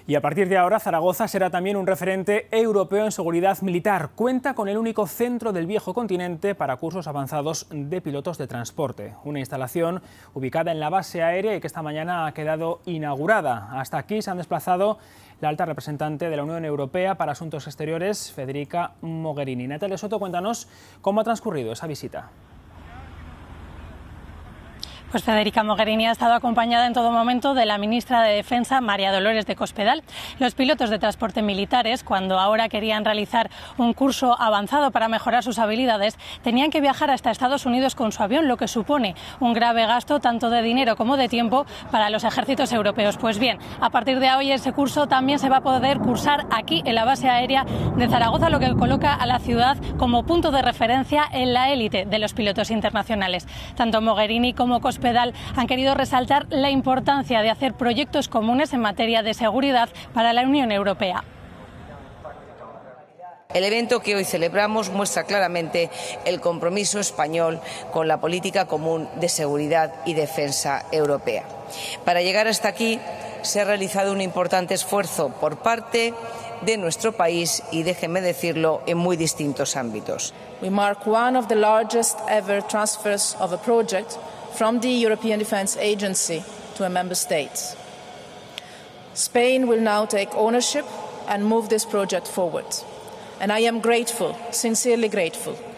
Y a partir de ahora, Zaragoza será también un referente europeo en seguridad militar. Cuenta con el único centro del viejo continente para cursos avanzados de pilotos de transporte. Una instalación ubicada en la base aérea y que esta mañana ha quedado inaugurada. Hasta aquí se han desplazado la alta representante de la Unión Europea para Asuntos Exteriores, Federica Mogherini. Natalia Soto, cuéntanos cómo ha transcurrido esa visita. Pues Federica Mogherini ha estado acompañada en todo momento de la ministra de Defensa, María Dolores de Cospedal. Los pilotos de transporte militares, cuando ahora querían realizar un curso avanzado para mejorar sus habilidades, tenían que viajar hasta Estados Unidos con su avión, lo que supone un grave gasto tanto de dinero como de tiempo para los ejércitos europeos. Pues bien, a partir de hoy ese curso también se va a poder cursar aquí en la base aérea de Zaragoza, lo que coloca a la ciudad como punto de referencia en la élite de los pilotos internacionales. Tanto Mogherini como Cospedal han querido resaltar la importancia de hacer proyectos comunes en materia de seguridad para la Unión Europea. El evento que hoy celebramos muestra claramente el compromiso español con la política común de seguridad y defensa europea. Para llegar hasta aquí se ha realizado un importante esfuerzo por parte de nuestro país y, déjenme decirlo, en muy distintos ámbitos. We mark one of the largest ever transfers of a project from the European Defence Agency to a member state. Spain will now take ownership and move this project forward. And I am grateful, sincerely grateful,